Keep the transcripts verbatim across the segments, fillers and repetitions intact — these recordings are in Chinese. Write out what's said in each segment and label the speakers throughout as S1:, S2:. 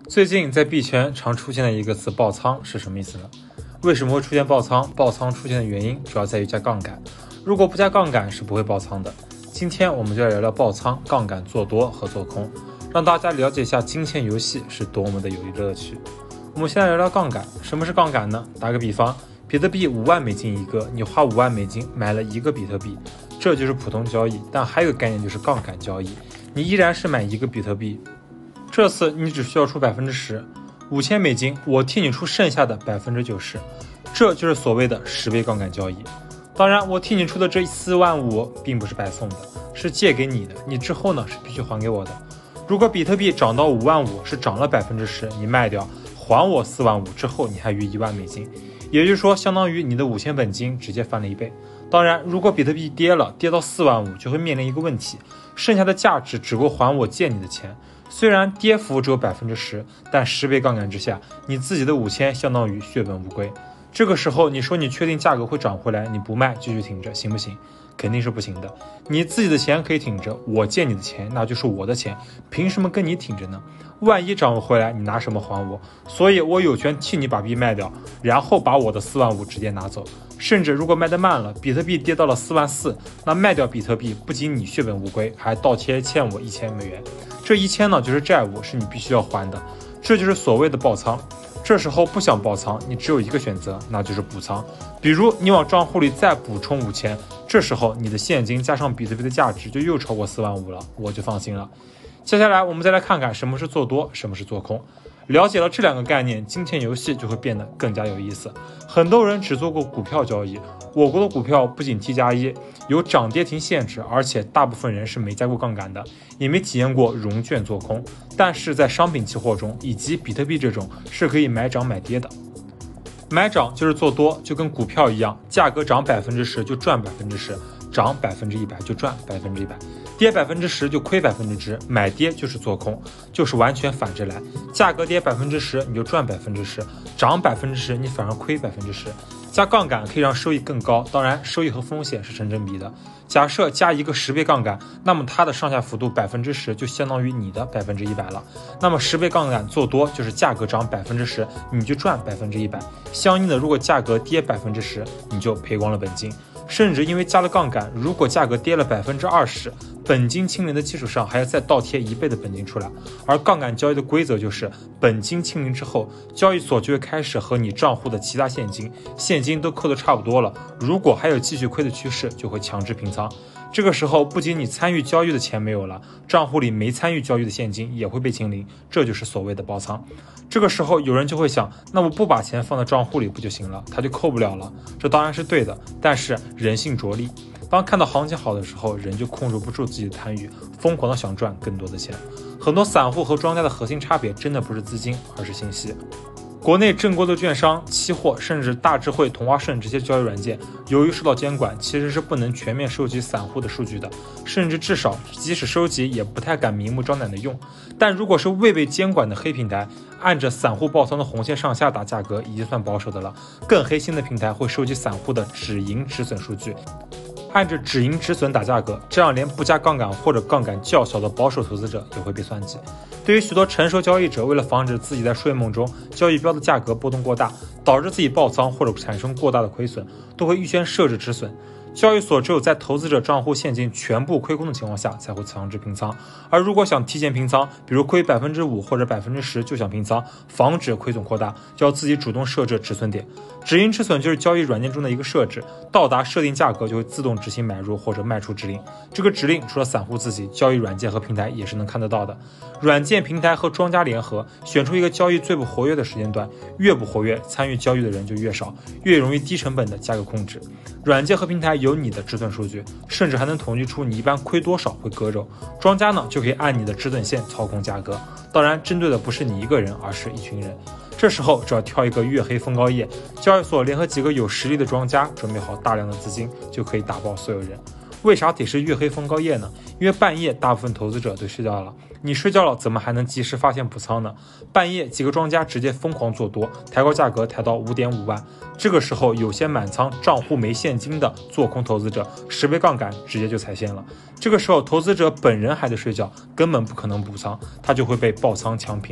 S1: 最近在币圈常出现的一个词爆仓是什么意思呢？为什么会出现爆仓？爆仓出现的原因主要在于加杠杆，如果不加杠杆是不会爆仓的。今天我们就来聊聊爆仓、杠杆做多和做空，让大家了解一下金钱游戏是多么的有乐趣。我们先来聊聊杠杆，什么是杠杆呢？打个比方，比特币五万美金一个，你花五万美金买了一个比特币，这就是普通交易。但还有一个概念就是杠杆交易，你依然是买一个比特币，这次你只需要出百分之十，五千美金，我替你出剩下的百分之九十，这就是所谓的十倍杠杆交易。当然，我替你出的这四万五并不是白送的，是借给你的，你之后呢是必须还给我的。如果比特币涨到五万五，是涨了百分之十，你卖掉还我四万五之后，你还余一万美金，也就是说，相当于你的五千本金直接翻了一倍。当然，如果比特币跌了，跌到四万五，就会面临一个问题，剩下的价值只够还我借你的钱。虽然跌幅只有百分之十，但十倍杠杆之下，你自己的五千相当于血本无归。这个时候，你说你确定价格会涨回来，你不卖继续挺着，行不行？肯定是不行的。你自己的钱可以挺着，我借你的钱那就是我的钱，凭什么跟你挺着呢？万一涨不回来，你拿什么还我？所以我有权替你把币卖掉，然后把我的四万五直接拿走。甚至如果卖得慢了，比特币跌到了四万四，那卖掉比特币不仅你血本无归，还倒贴欠我一千美元。这一千呢，就是债务，是你必须要还的。这就是所谓的爆仓。这时候不想爆仓，你只有一个选择，那就是补仓。比如你往账户里再补充五千，这时候你的现金加上比特币的价值就又超过四万五了，我就放心了。接下来我们再来看看什么是做多，什么是做空。了解了这两个概念，金钱游戏就会变得更加有意思。很多人只做过股票交易，我国的股票不仅 T 加一有涨跌停限制，而且大部分人是没加过杠杆的，也没体验过融券做空。但是在商品期货中以及比特币这种是可以买涨买跌的。买涨就是做多，就跟股票一样，价格涨百分之十就赚百分之十，涨百分之一百就赚百分之一百，跌百分之十就亏百分之十。买跌就是做空，就是完全反着来，价格跌百分之十你就赚百分之十，涨百分之十你反而亏百分之十。加杠杆可以让收益更高，当然收益和风险是成正比的。假设加一个十倍杠杆，那么它的上下幅度百分之十就相当于你的百分之一百了。那么十倍杠杆做多就是价格涨百分之十，你就赚百分之一百。相应的，如果价格跌百分之十，你就赔光了本金。甚至因为加了杠杆，如果价格跌了百分之二十，本金清零的基础上还要再倒贴一倍的本金出来。而杠杆交易的规则就是本金清零之后，交易所就会开始和你账户的其他现金现金都扣得差不多了，如果还有继续亏的趋势，就会强制平仓。这个时候不仅你参与交易的钱没有了，账户里没参与交易的现金也会被清零，这就是所谓的爆仓。这个时候有人就会想，那我不把钱放在账户里不就行了，他就扣不了了。这当然是对的，但是人性着力，当看到行情好的时候，人就控制不住自己的贪欲，疯狂的想赚更多的钱。很多散户和庄家的核心差别真的不是资金，而是信息。国内正规的券商、期货，甚至大智慧、同花顺这些交易软件，由于受到监管，其实是不能全面收集散户的数据的，甚至至少即使收集，也不太敢明目张胆的用。但如果是未被监管的黑平台，按着散户爆仓的红线上下打价格，已经算保守的了。更黑心的平台会收集散户的止盈止损数据，按着止盈止损打价格，这样连不加杠杆或者杠杆较小的保守投资者也会被算计。对于许多成熟交易者，为了防止自己在睡梦中交易标的价格波动过大，导致自己爆仓或者产生过大的亏损，都会预先设置止损。交易所只有在投资者账户现金全部亏空的情况下，才会强制平仓。而如果想提前平仓，比如亏百分之五或者百分之十就想平仓，防止亏损扩大，就要自己主动设置止损点。止盈止损就是交易软件中的一个设置，到达设定价格就会自动执行买入或者卖出指令。这个指令除了散户自己，交易软件和平台也是能看得到的。软件、平台和庄家联合，选出一个交易最不活跃的时间段，越不活跃，参与交易的人就越少，越容易低成本的价格控制。软件和平台有你的止损数据，甚至还能统计出你一般亏多少会割肉。庄家呢，就可以按你的止损线操控价格，当然针对的不是你一个人，而是一群人。这时候只要挑一个月黑风高夜，交易所联合几个有实力的庄家，准备好大量的资金，就可以打爆所有人。为啥得是月黑风高夜呢？因为半夜大部分投资者都睡觉了，你睡觉了怎么还能及时发现补仓呢？半夜几个庄家直接疯狂做多，抬高价格抬到 五点五万，这个时候有些满仓账户没现金的做空投资者，十倍杠杆直接就踩线了。这个时候投资者本人还在睡觉，根本不可能补仓，他就会被爆仓强平。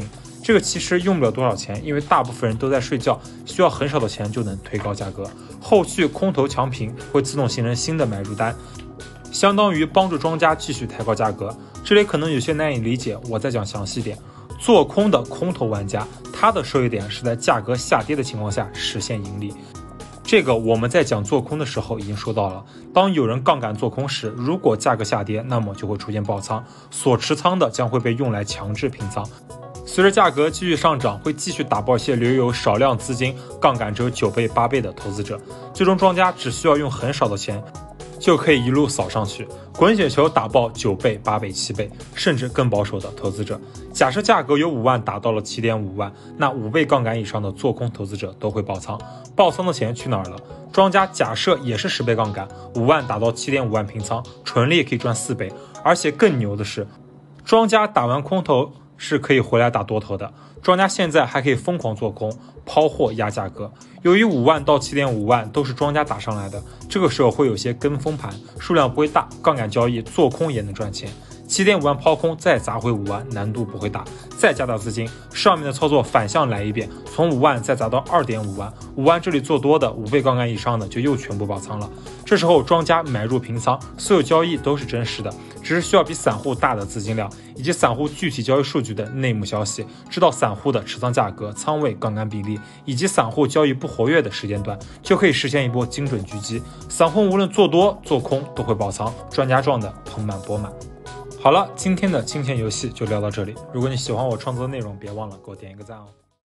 S1: 这个其实用不了多少钱，因为大部分人都在睡觉，需要很少的钱就能推高价格。后续空头强平会自动形成新的买入单，相当于帮助庄家继续抬高价格。这里可能有些难以理解，我再讲详细点。做空的空头玩家，他的收益点是在价格下跌的情况下实现盈利。这个我们在讲做空的时候已经说到了，当有人杠杆做空时，如果价格下跌，那么就会出现爆仓，所持仓的将会被用来强制平仓。随着价格继续上涨，会继续打爆一些留有少量资金、杠杆只有九倍、八倍的投资者，最终庄家只需要用很少的钱就可以一路扫上去，滚雪球打爆九倍、八倍、七倍，甚至更保守的投资者。假设价格由五万打到了七点五万，那五倍杠杆以上的做空投资者都会爆仓，爆仓的钱去哪儿了？庄家假设也是十倍杠杆，五万打到七点五万平仓，纯利可以赚四倍，而且更牛的是，庄家打完空头是可以回来打多头的。庄家现在还可以疯狂做空，抛货压价格。由于五万到七点五万都是庄家打上来的，这个时候会有些跟风盘，数量不会大，杠杆交易做空也能赚钱。七点五万抛空再砸回五万，难度不会大，再加大资金，上面的操作反向来一遍，从五万再砸到二点五万，五万这里做多的五倍杠杆以上的就又全部爆仓了。这时候庄家买入平仓，所有交易都是真实的，只是需要比散户大的资金量以及散户具体交易数据的内幕消息，知道散户的持仓价格、仓位、杠杆比例以及散户交易不活跃的时间段，就可以实现一波精准狙击。散户无论做多做空都会爆仓，庄家赚的盆满钵满。好了，今天的金钱游戏就聊到这里。如果你喜欢我创作的内容，别忘了给我点一个赞哦。